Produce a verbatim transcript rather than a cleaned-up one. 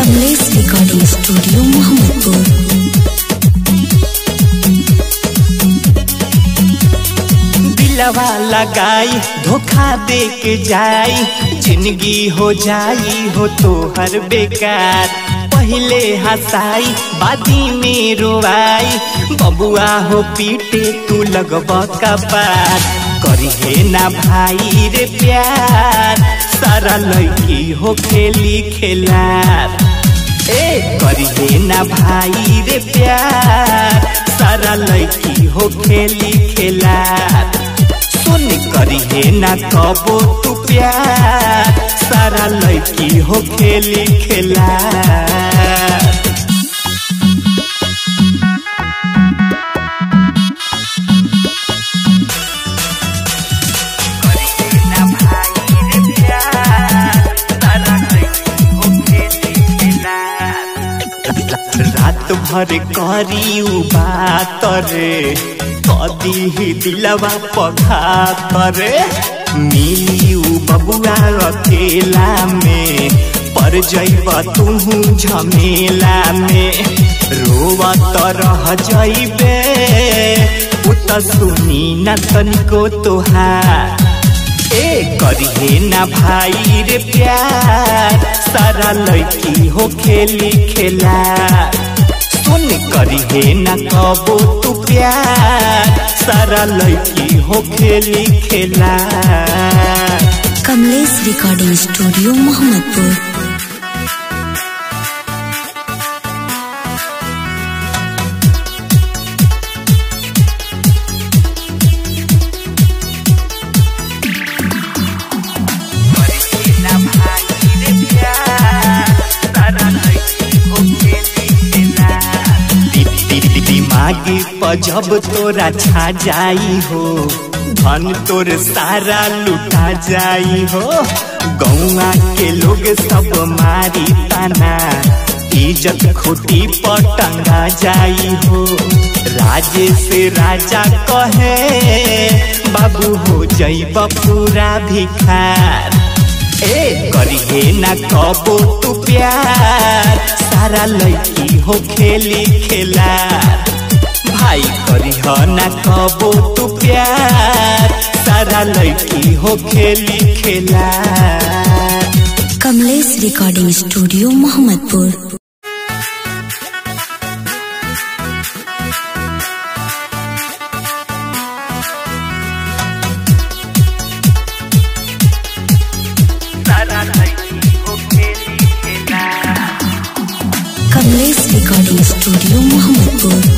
Kamlesh recording studio Mohammadpur. दिलवा लगाई धोखा दे के जाई, जिंदगी हो जाई हो तो हर बेकार। पहले हंसाई बादी में रोवाई, बबुआ हो पीटे तू लगब कपार। करिहे ना भाई रे प्यार, सारा लड़की हो खेली खेलार। ए करिहे ना भाई रे प्यार, सारा लड़की हो खेली खेलार। सुन करिहे ना कबो तू प्यार, सारा लड़की हो खेली खेलार। रात भर करी बात रे, कदी ही दिलवा पघात रे। मिली बबुआ अकेला में, पर जैब तू झमेला में। रोवत रह जैबे उत सुनी न तनिको तोहार। ए करिहे ना भाई रे प्यार, सारा लड़की हो खेली खेलार। सुन करिहे ना कबो तू प्यार, सारा लड़की हो खेली खेलार। Kamlesh recording studio Mohammadpur. दिमागी जब तोरा छा जाई हो, धन तोर सारा लुटा जाई हो। गौआ के लोग सब मारी ताना, इज्जत खूटी पर टंगा जाई हो। राजे से राजा कहे बाबू हो जैब पूरा भिखार। ए करिहे ना कबो तू प्यार, सारा लड़की हो खेली खेलार। भाई करिह ना कबो तू प्यार, सारा लड़की हो खेली खेलार। Kamlesh recording studio Mohammadpur. Kamlesh recording studio Mohammadpur.